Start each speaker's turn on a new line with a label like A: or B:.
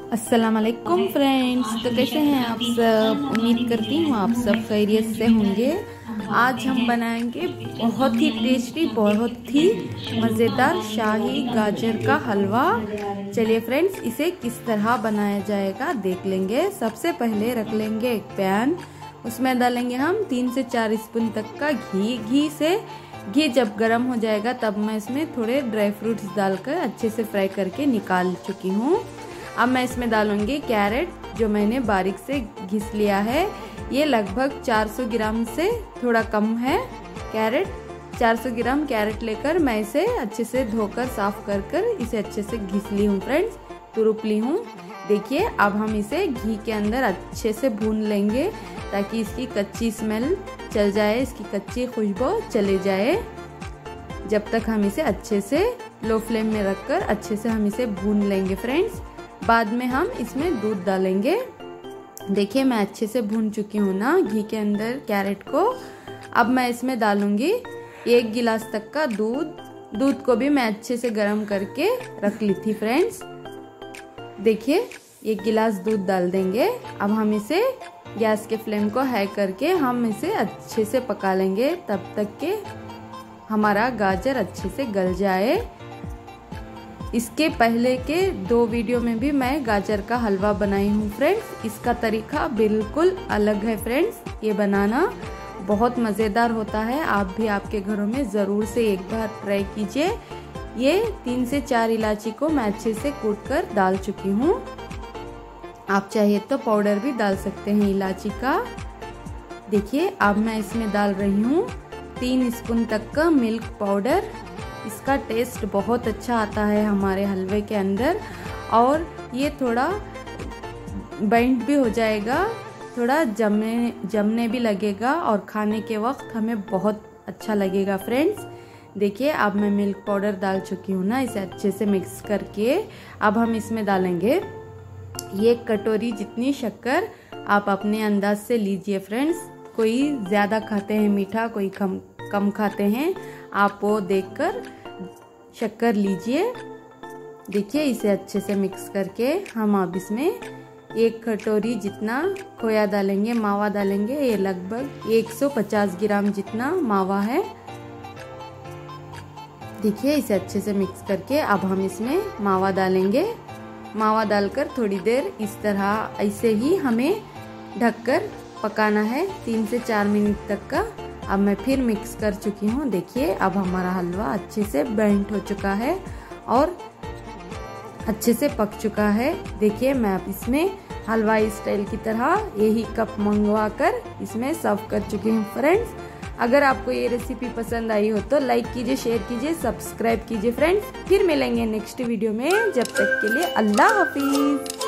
A: अस्सलाम वालेकुम फ्रेंड्स। तो कैसे हैं आप सब? उम्मीद करती हूँ आप सब खैरियत से होंगे। आज हम बनाएंगे बहुत ही टेस्टी, बहुत ही मज़ेदार शाही गाजर का हलवा। चलिए फ्रेंड्स, इसे किस तरह बनाया जाएगा देख लेंगे। सबसे पहले रख लेंगे एक पैन, उसमें डालेंगे हम 3 से 4 स्पून तक का घी जब गर्म हो जाएगा तब मैं इसमें थोड़े ड्राई फ्रूट्स डालकर अच्छे से फ्राई करके निकाल चुकी हूँ। अब मैं इसमें डालूंगी कैरेट, जो मैंने बारीक से घिस लिया है। ये लगभग 400 ग्राम से थोड़ा कम है कैरेट। 400 ग्राम कैरेट लेकर मैं इसे अच्छे से धोकर साफ कर इसे अच्छे से घिस ली हूँ फ्रेंड्स, तुरुप ली हूँ। देखिए, अब हम इसे घी के अंदर अच्छे से भून लेंगे ताकि इसकी कच्ची स्मेल चल जाए, इसकी कच्ची खुशबू चले जाए। जब तक हम इसे अच्छे से लो फ्लेम में रखकर अच्छे से हम इसे भून लेंगे फ्रेंड्स। बाद में हम इसमें दूध डालेंगे। देखिए, मैं अच्छे से भून चुकी हूँ ना घी के अंदर कैरेट को। अब मैं इसमें डालूंगी 1 गिलास तक का दूध को भी मैं अच्छे से गर्म करके रख ली थी फ्रेंड्स। देखिए, 1 गिलास दूध डाल देंगे। अब हम इसे गैस के फ्लेम को हाई करके हम इसे अच्छे से पका लेंगे तब तक के हमारा गाजर अच्छे से गल जाए। इसके पहले के 2 वीडियो में भी मैं गाजर का हलवा बनाई हूँ फ्रेंड्स। इसका तरीका बिल्कुल अलग है फ्रेंड्स। ये बनाना बहुत मज़ेदार होता है। आप भी आपके घरों में ज़रूर से एक बार ट्राई कीजिए। ये 3 से 4 इलायची को मैं अच्छे से कूट कर डाल चुकी हूँ। आप चाहिए तो पाउडर भी डाल सकते हैं इलायची का। देखिए, अब मैं इसमें डाल रही हूँ 3 स्पून तक का मिल्क पाउडर। इसका टेस्ट बहुत अच्छा आता है हमारे हलवे के अंदर, और ये थोड़ा बाइंड भी हो जाएगा, थोड़ा जमने भी लगेगा और खाने के वक्त हमें बहुत अच्छा लगेगा फ्रेंड्स। देखिए, अब मैं मिल्क पाउडर डाल चुकी हूँ ना, इसे अच्छे से मिक्स करके अब हम इसमें डालेंगे 1 कटोरी जितनी शक्कर। आप अपने अंदाज से लीजिए फ्रेंड्स। कोई ज़्यादा खाते हैं मीठा, कोई कम खाते हैं। आप वो देखकर शक्कर लीजिए। देखिए, इसे अच्छे से मिक्स करके हम अब इसमें 1 कटोरी जितना खोया डालेंगे, मावा डालेंगे। ये लगभग 150 ग्राम जितना मावा है। देखिए, इसे अच्छे से मिक्स करके अब हम इसमें मावा डालेंगे। मावा डालकर थोड़ी देर इस तरह ऐसे ही हमें ढककर पकाना है 3 से 4 मिनट तक का। अब मैं फिर मिक्स कर चुकी हूँ। देखिए, अब हमारा हलवा अच्छे से बाइंड हो चुका है और अच्छे से पक चुका है। देखिए, मैं अब इसमें हलवाई स्टाइल की तरह यही कप मंगवा कर इसमें सर्व कर चुकी हूँ फ्रेंड्स। अगर आपको ये रेसिपी पसंद आई हो तो लाइक कीजिए, शेयर कीजिए, सब्सक्राइब कीजिए फ्रेंड्स। फिर मिलेंगे नेक्स्ट वीडियो में। जब तक के लिए अल्लाह हाफिज।